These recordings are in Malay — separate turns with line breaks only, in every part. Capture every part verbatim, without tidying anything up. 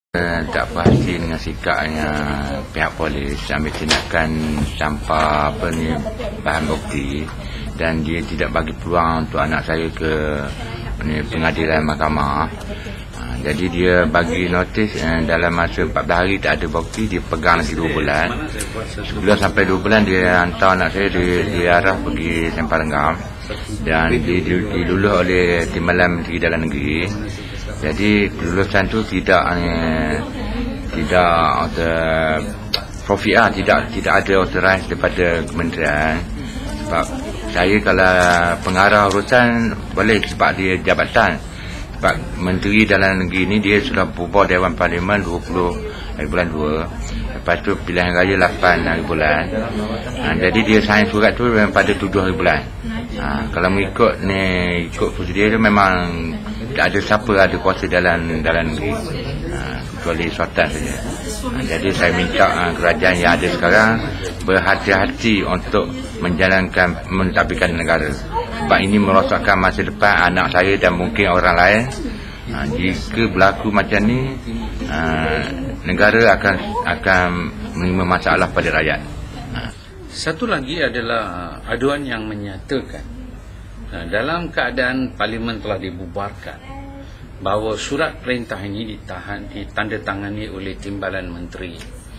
Uh, tak puas hati dengan sikapnya pihak polis ambil tindakan tanpa apa ni bahan bukti, dan dia tidak bagi peluang untuk anak saya ke ni, pengadilan mahkamah. Uh, jadi dia bagi notis uh, dalam masa empat belas hari tak ada bukti, dia pegang lagi dua bulan. Sebelum sampai dua bulan dia hantar anak saya di, diarah pergi Sempang Renggam dan diluluh oleh Timbalan Menteri Dalam Negeri. Jadi kelulusan tu tidak eh, tidak uh, profi ah tidak tidak ada authorized daripada kementerian. Sebab saya kalau pengarah urusan boleh sebab dia jabatan. Sebab Menteri Dalam Negeri ni dia sudah bubar Dewan Parlimen dua puluh hari bulan dua. Lepas tu pilihan raya lapan hari bulan. Ha, jadi dia sign surat tu pada tujuh hari bulan. Ha, kalau mengikut ni ikut prosedur tu memang tak ada siapa ada kuasa dalam dalam negeri, ha, kecuali Sultan saja. Ha, jadi saya minta ha, kerajaan yang ada sekarang berhati-hati untuk menjalankan mentadbirkan negara. Sebab ini merosakkan masa depan anak saya dan mungkin orang lain. Ha, jika berlaku macam ni, ha, negara akan akan menerima masalah pada rakyat. Ha.
Satu lagi adalah aduan yang menyatakan Nah, dalam keadaan parlimen telah dibubarkan, bahawa surat perintah ini ditahan, ditandatangani oleh Timbalan Menteri.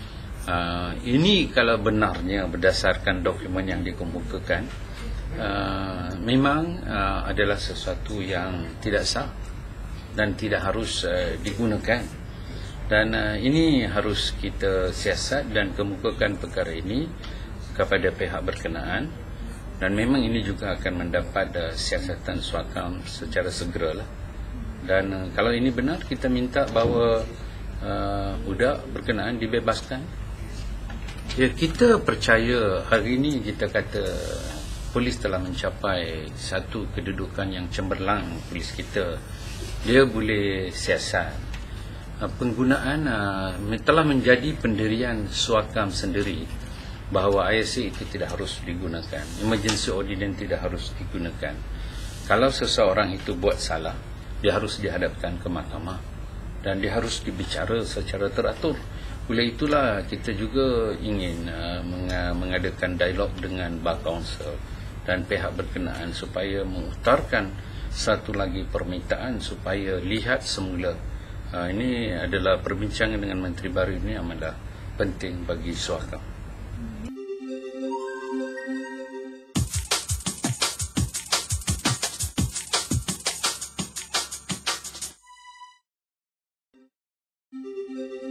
Uh, ini kalau benarnya berdasarkan dokumen yang dikemukakan, uh, memang uh, adalah sesuatu yang tidak sah dan tidak harus uh, digunakan. Dan uh, ini harus kita siasat dan kemukakan perkara ini kepada pihak berkenaan. Dan memang ini juga akan mendapat uh, siasatan suakam secara segeralah. Dan uh, kalau ini benar, kita minta bahawa uh, budak berkenaan dibebaskan. Ya, kita percaya hari ini kita kata polis telah mencapai satu kedudukan yang cemerlang. Polis kita, dia boleh siasat. Uh, penggunaan uh, telah menjadi pendirian suakam sendiri, bahawa I S A itu tidak harus digunakan, emergency ordinance tidak harus digunakan. Kalau seseorang itu buat salah, dia harus dihadapkan ke mahkamah dan dia harus dibicara secara teratur. Oleh itulah kita juga ingin uh, mengadakan dialog dengan Bar Council dan pihak berkenaan supaya mengutarakan satu lagi permintaan supaya lihat semula. Uh, ini adalah perbincangan dengan Menteri baru ini amatlah penting bagi suakam.
Thank you.